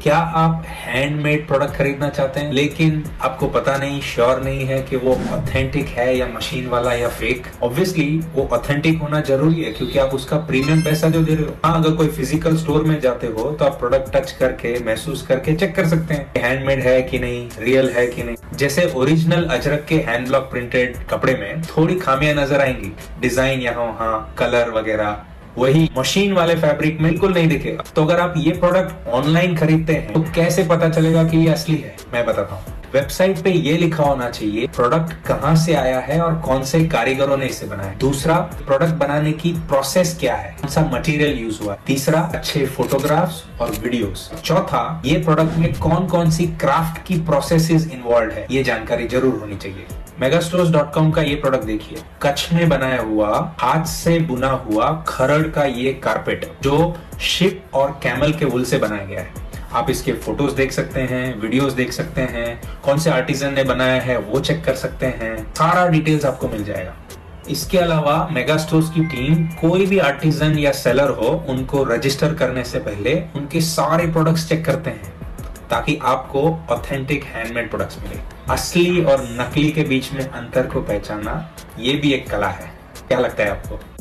क्या आप handmade product खरीदना चाहते हैं लेकिन आपको पता नहीं, श्योर नहीं है कि वो ऑथेंटिक है या मशीन वाला या फेक? ऑब्वियसली वो ऑथेंटिक होना जरूरी है क्योंकि आप उसका प्रीमियम पैसा जो दे रहे हो। हाँ, अगर कोई फिजिकल स्टोर में जाते हो तो आप प्रोडक्ट टच करके, महसूस करके चेक कर सकते हैं हैंडमेड है कि नहीं, रियल है कि नहीं। जैसे ओरिजिनल अजरक के हैंड ब्लॉक प्रिंटेड कपड़े में थोड़ी खामियां नजर आएंगी, डिजाइन यहाँ वहाँ, कलर वगैरह, वही मशीन वाले फैब्रिक में बिल्कुल नहीं दिखेगा। तो अगर आप ये प्रोडक्ट ऑनलाइन खरीदते हैं तो कैसे पता चलेगा कि ये असली है? मैं बताता हूँ। वेबसाइट पे ये लिखा होना चाहिए प्रोडक्ट कहाँ से आया है और कौन से कारीगरों ने इसे बनाया। दूसरा, प्रोडक्ट बनाने की प्रोसेस क्या है, कौन सा मटेरियल यूज हुआ। तीसरा, अच्छे फोटोग्राफ्स और वीडियोस। चौथा, ये प्रोडक्ट में कौन कौन सी क्राफ्ट की प्रोसेसेस इन्वॉल्व है, ये जानकारी जरूर होनी चाहिए। megastores.com का ये प्रोडक्ट देखिए, कच्छ में बनाया हुआ, हाथ से बुना हुआ खरड़ का ये कारपेट जो शिप और कैमल के वूल से बनाया गया है। आप इसके फोटोज देख सकते हैं, वीडियोस देख सकते हैं, कौन से आर्टिजन ने बनाया है वो चेक कर सकते हैं, सारा डिटेल्स आपको मिल जाएगा। इसके अलावा मेगा स्टोर्स की टीम कोई भी आर्टिजन या सेलर हो, उनको रजिस्टर करने से पहले उनके सारे प्रोडक्ट्स चेक करते हैं ताकि आपको ऑथेंटिक हैंडमेड प्रोडक्ट्स मिले। असली और नकली के बीच में अंतर को पहचानना ये भी एक कला है। क्या लगता है आपको?